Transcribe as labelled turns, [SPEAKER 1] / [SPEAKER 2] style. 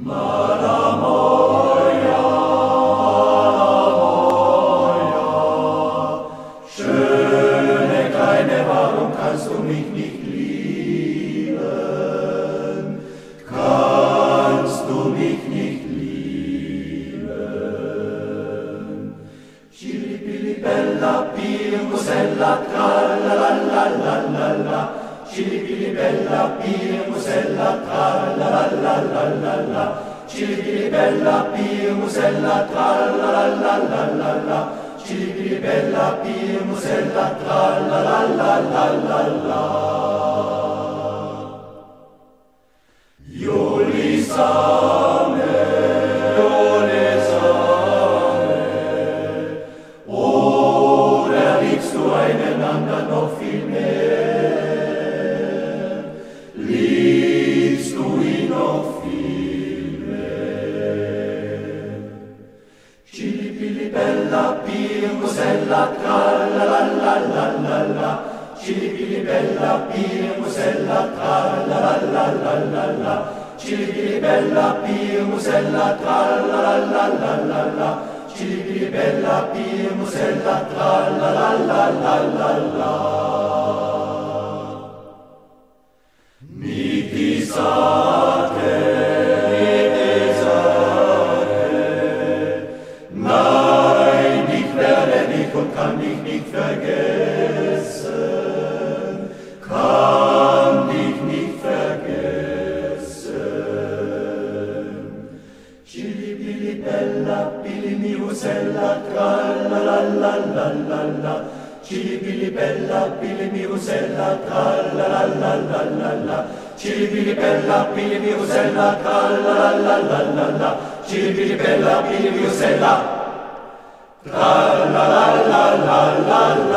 [SPEAKER 1] Malamoya, Malamoya, schöne Kleine, warum kannst du mich nicht lieben? Kannst du mich nicht lieben? Chili bella pirmusella, tra-la-la-la-la-la-la, Chili bella pirmusella, tra-la-la-la-la-la-la, Chili bella pirmusella, tra-la-la-la-la-la-la, Chili bella pirmusella, tra-la-la-la-la-la-la. Jolisame, Jolisame, oder liebst du einander noch viel mehr? Liebst du ihn noch viel mehr? Chili bella pirmusella, tra-la-la-la-la-la-la, Chili bella pirmusella, tra-la-la-la-la-la-la, Chili bella pirmusella, tra-la-la-la-la-la-la, Chili bella pirmusella, tra-la-la-la-la-la-la. Niti sate, nein, ich werde dich und kann dich nicht vergessen, kann dich nicht vergessen. Chili bella pirmusella, tra-la-la-la-la-la-la, Chili bella pirmusella, tra-la-la-la-la-la-la, Chili bella pirmusella, tra-la-la-la-la-la-la, Chili bella pirmusella, tra-la-la-la-la-la-la.